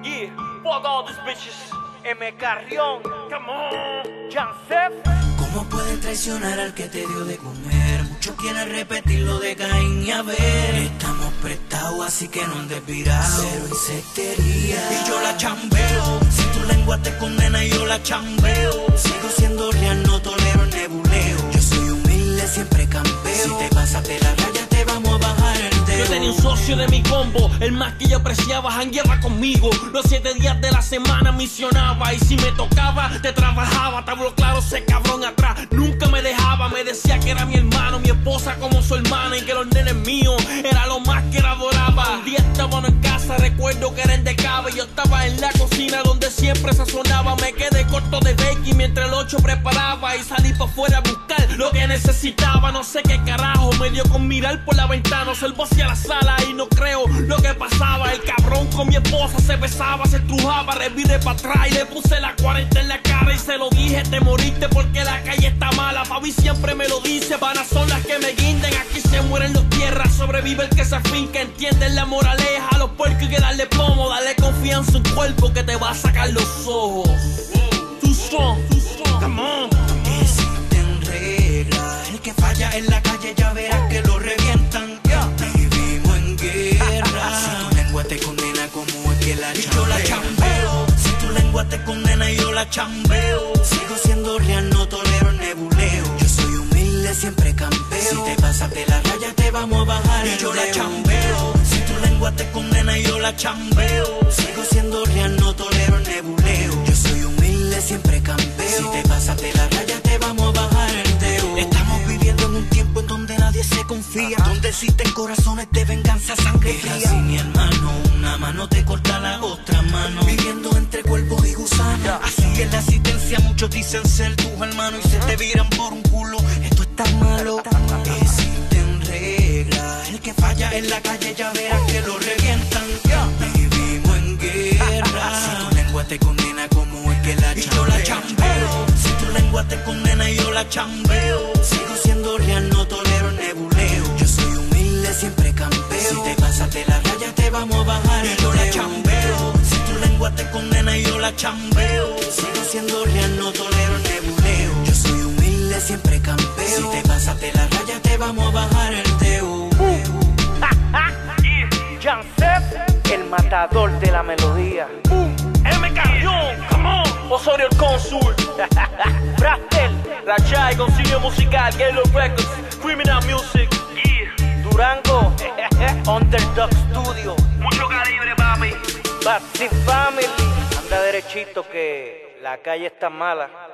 Yeah, fuck all these bitches. M. Carrión, come on. Jansef. ¿Cómo puedes traicionar al que te dio de comer? Muchos quieren repetirlo de Caín y Abel. Estamos prestados, así que no andes virado. Cero insectería. Y yo la chambeo. Si tu lengua te condena, yo la chambeo. Sigo siendo real, no tolero el nebuleo. Yo soy humilde, siempre campeo. Si te pasas de la raya, te vamos a bajar el dedo. Yo tenía un socio de mi combo, el más que yo apreciaba, jangueaba conmigo. Los 7 días de la semana misionaba. Y si me tocaba, te trabajaba. Te hablo claro, ese cabrón atrás nunca me dejaba. Me decía que era mi hermano, mi esposa como su hermana, y que los nenes míos era lo más que la adoraba. Un día estábamos en casa, recuerdo que era en Decaba. Yo estaba en la cocina donde siempre sazonaba. Me quedé corto de baking mientras el 8 preparaba. Y salí para afuera a buscar lo que necesitaba. No sé qué carajo me dio con mirar por la ventana. Observo hacia la sala y no creo lo que pasaba. El cabrón con mi esposa se besaba, se estrujaba. Reviré para atrás y le puse la 40 en la cara. Y se lo dije, te moriste porque la calle está mala. Fabi siempre me lo dice, vanas son las que me guinden. Aquí se mueren los tierras, sobrevive el que se afinca. Entienden la moraleja, a los puercos hay que darle plomo. Dale confianza a un cuerpo que te va a sacar los ojos. Too strong, come on. Existen reglas, el que falla en la calle ya verás que lo revientan. Vivimos en guerra. Si tu lengua te condena, como es que la chambeo? Yo la chambeo. Si tu lengua te condena, yo la chambeo. Sigo siendo real, no tolero el nebuleo. Yo soy humilde, siempre campeo. Si te pasas de la raya, te vamos a bajar el yo la chambeo. Si tu lengua te condena, yo la chambeo. Sigo siendo real, no tolero el nebuleo. Yo soy humilde, siempre campeo. Si te pasas de la raya, te vamos a bajar el dedo. Estamos viviendo en un tiempo en donde nadie se confía, donde existen corazones de venganza, sangre fría. Así, mi hermano, una mano te corta la otra mano. Viviendo entre cuerpos y gusanos. Así es la asistencia, muchos dicen ser tus hermanos y se te viran por un culo. Esto está malo. Existen reglas, el que falla en la calle ya verás que lo revientan. Vivimos en guerra. Si tu lengua te condena, como es que la chambeo? Y yo la chambeo. Si tu lengua te condena, yo la chambeo. Sigo siendo real, no tolero el nebuleo. Yo soy humilde, siempre campeo. Si te pasas de la raya, te vamos a bajar el yo la chambeo. Si tu lengua te condena, yo la chambeo. Sigo siendo real, no tolero el nebuleo. Yo soy humilde, siempre campeo. Si te pasas de la raya, te vamos a bajar el dedo. Jansef, el matador de la melodía. M. Carrión, come on. Osorio el cónsul. Brastel, Rachai, Concilio Musical, Yellow Records, Criminal Music. Durango, Underdog Studio. Mucho calibre, papi. Bad Family. Anda derechito que la calle está mala.